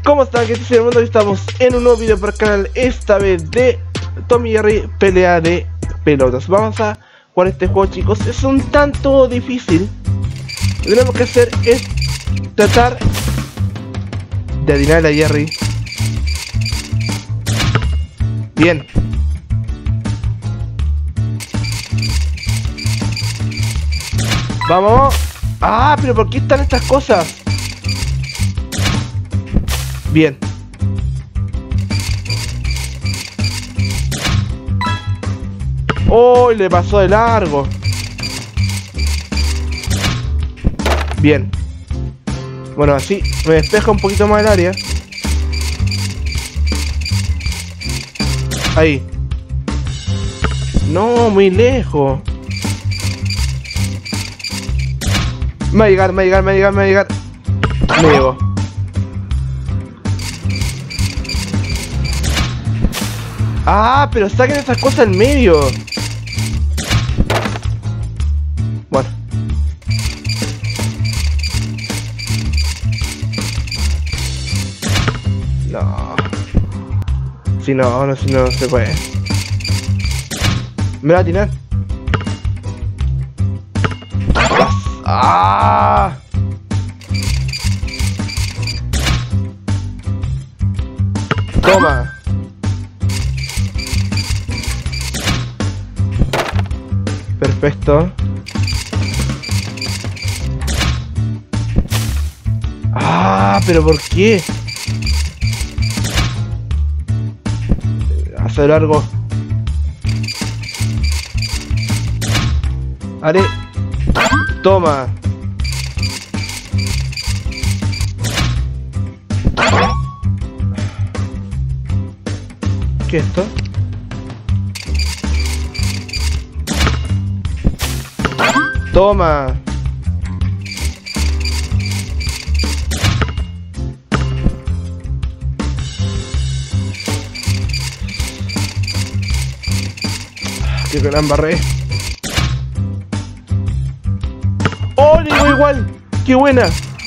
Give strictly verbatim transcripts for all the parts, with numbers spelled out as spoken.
¿Cómo están, gente del mundo? Estamos en un nuevo video para el canal, esta vez de Tom y Jerry pelea de pelotas. Vamos a jugar este juego, chicos. Es un tanto difícil. Lo que tenemos que hacer es tratar de adivinar a Jerry. Bien. Vamos. Ah, pero ¿por qué están estas cosas? Bien. Oh, le pasó de largo. Bien. Bueno, así me despeja un poquito más el área. Ahí. No, muy lejos. Me va a llegar, me va a llegar, me va a llegar, me va a llegar. Me llegó. Ah, pero saquen esas cosas en medio. Bueno. No. Si no, no, si no, no se puede. Me va a tirar. ¡Ah! Toma. Perfecto. Ah, pero ¿por qué? Hace largo. Haré. Toma. ¿Qué es esto? Toma. Qué gran barré. ¡Oh, le digo igual! ¡Qué buena!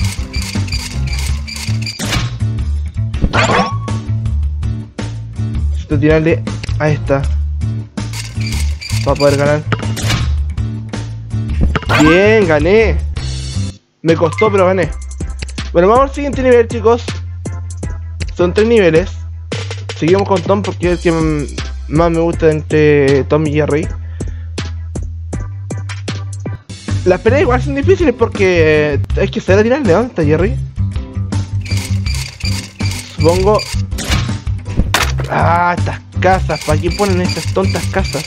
Necesito tirarle a esta para poder ganar. Bien, gané. Me costó, pero gané. Bueno, vamos al siguiente nivel, chicos. Son tres niveles. Seguimos con Tom porque es el que más me gusta entre Tom y Jerry. Las peleas igual son difíciles porque hay que saber tirarle. ¿Dónde está Jerry? Supongo. Ah, estas casas. ¿Para qué ponen estas tontas casas?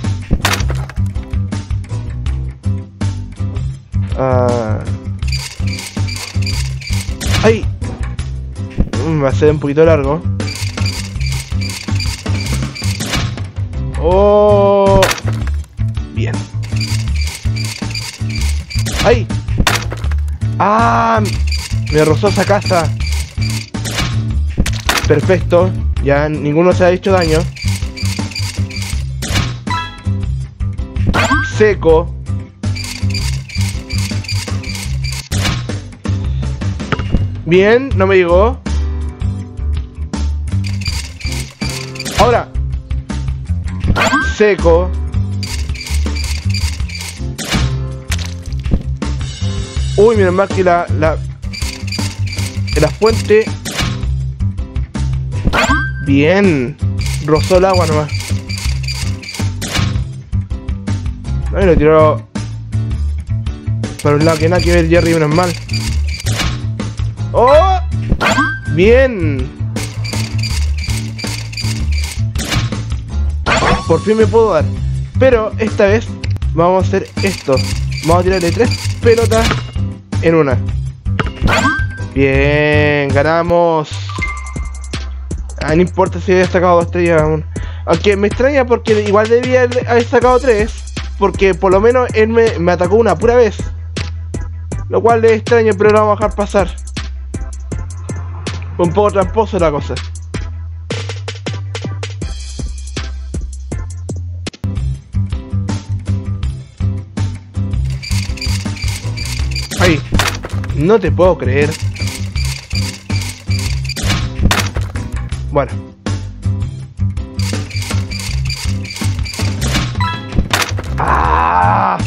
Ah. ¡Ay! Mm, va a ser un poquito largo. ¡Oh! Bien. ¡Ay! ¡Ah! Me rozó esa casa. Perfecto. Ya ninguno se ha hecho daño. Seco. Bien, no me llegó. Ahora. Seco. Uy, miren más que la, la... La fuente. Bien. Rozó el agua nomás. Ay, lo tiró para un lado que nada que ver Jerry, menos mal. ¡Oh! Bien. Por fin me puedo dar. Pero esta vez vamos a hacer esto. Vamos a tirarle tres pelotas en una. Bien, ganamos. Ah, no importa si había sacado dos estrellas aún. Aunque me extraña porque igual debía haber sacado tres. Porque por lo menos él me, me atacó una pura vez. Lo cual es extraño, pero lo vamos a dejar pasar. Un poco tramposo la cosa. Ay, no te puedo creer. Bueno. ¡Ah!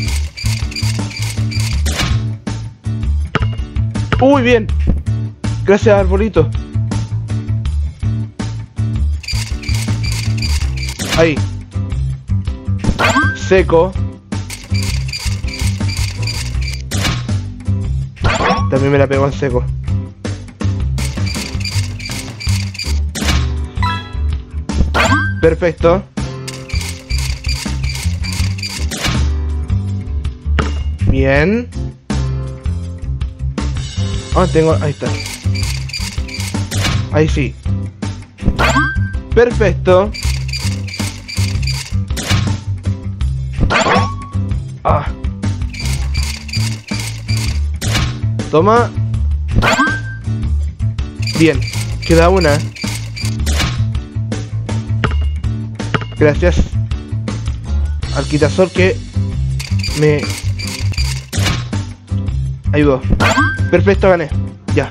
Uy, bien. Gracias, arbolito. Ahí. Seco. También me la pegó en seco. Perfecto. Bien. Ah, tengo... Ahí está. Ahí sí. Perfecto. Ah. Toma. Bien. Queda una. Gracias al quitasol que me ayudó. Perfecto, gané. Ya.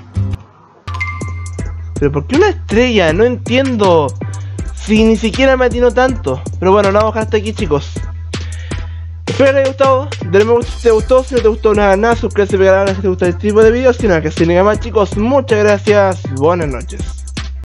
Pero ¿por qué una estrella? No entiendo. Si ni siquiera me atinó tanto. Pero bueno, nada, vamos a dejar hasta aquí, chicos. Espero que les haya gustado. Denle me gusta si te gustó. Si no te gustó, nada, nada. Suscríbete y pegar a la que te gusta este tipo de videos. Si no, que se nada más, chicos. Muchas gracias. Buenas noches.